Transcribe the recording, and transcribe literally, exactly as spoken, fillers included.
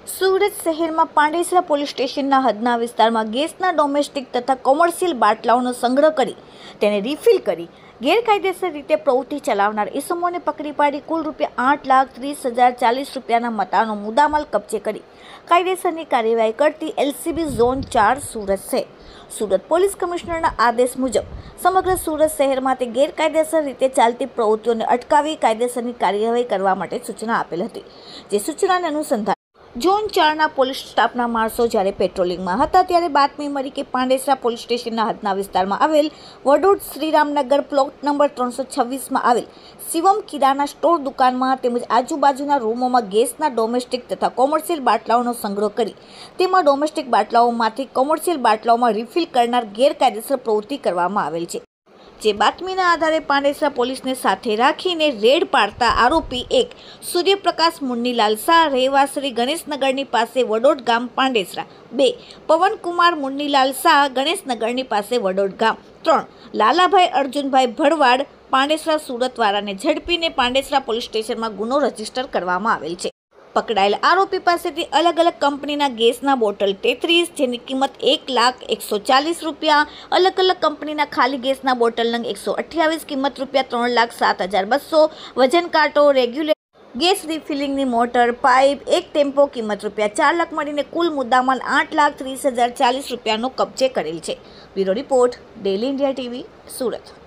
સુરત શહેરમાં પાંડેસરા પોલીસ સ્ટેશનના હદના વિસ્તારમાં ગેસના ડોમેસ્ટિક તથા કોમર્શિયલ બાટલાઓનો સંગ્રહ કરી તેને રિફિલ કરી ગેરકાયદેસર રીતે પ્રવૃત્તિ ચલાવનાર ઇસમોને પકડી પાડી કુલ રૂપિયા આઠ લાખ ત્રીસ હજાર ચાલીસ રૂપિયાના મતાનો મુદ્દામાલ કબજે કરી કાયદેસરની કાર્યવાહી કરતી એલસીબી ઝોન ચાર સુરત છે. સુરત પોલીસ કમિશનરના આદેશ મુજબ સમગ્ર સુરત શહેરમાંથી ગેરકાયદેસર રીતે ચાલતી પ્રવૃત્તિઓને અટકાવી કાયદેસરની કાર્યવાહી કરવા માટે સૂચના આપેલ હતી. જે સૂચનાને અનુસંધાન ઝોન ચારના પોલીસ સ્ટાફના માણસો જ્યારે પેટ્રોલિંગમાં હતા ત્યારે બાતમી મળી કે પાંડેસરા પોલીસ સ્ટેશનના હદના વિસ્તારમાં આવેલ વડોદ શ્રીરામનગર પ્લોટ નંબર ત્રણસો છવ્વીસમાં આવેલ શિવમ કિરાના સ્ટોર દુકાનમાં તેમજ આજુબાજુના રૂમોમાં ગેસના ડોમેસ્ટિક તથા કોમર્શિયલ બાટલાઓનો સંગ્રહ કરી તેમાં ડોમેસ્ટિક બાટલાઓમાંથી કોમર્શિયલ બાટલાઓમાં રિફિલ કરનાર ગેરકાયદેસર પ્રવૃત્તિ કરવામાં આવેલ છે. જે બાતમીના આધારે પાંડેસરા પોલીસને સાથે રાખીને રેડ પાડતા આરોપી એક સૂર્યપ્રકાશ મુન્નીલાલ શાહ રહેવાસી ગણેશનગરની પાસે વડોદ ગામ પાંડેસરા, બે પવનકુમાર મુન્નીલાલ શાહ ગણેશનગરની પાસે વડોદ ગામ, ત્રણ લાલાભાઈ અર્જુનભાઈ ભરવાડ પાંડેસરા સુરતવાળાને ઝડપીને પાંડેસરા પોલીસ સ્ટેશનમાં ગુનો રજીસ્ટર કરવામાં આવેલ છે. પકડાયેલ આરોપી પાસેથી અલગ અલગ કંપનીના ગેસના બોટલ તેત્રીસ જેની કિંમત એક લાખ એકસો ચાલીસ રૂપિયા, અલગ અલગ કંપનીના ખાલી ગેસના બોટલ નંગ એકસો અઠ્યાવીસ કિંમત રૂપિયા ત્રણ લાખ સાત હજાર બસો, વજન કાંટો, રેગ્યુલેટર ગેસ રિફિલિંગની મોટર, પાઇપ, એક ટેમ્પો કિંમત રૂપિયા ચાર લાખ મળીને કુલ મુદ્દામાલ આઠ લાખ ત્રીસ હજાર ચાલીસ રૂપિયાનો કબજે કરેલ છે. Bureau report, daily India TV, Surat.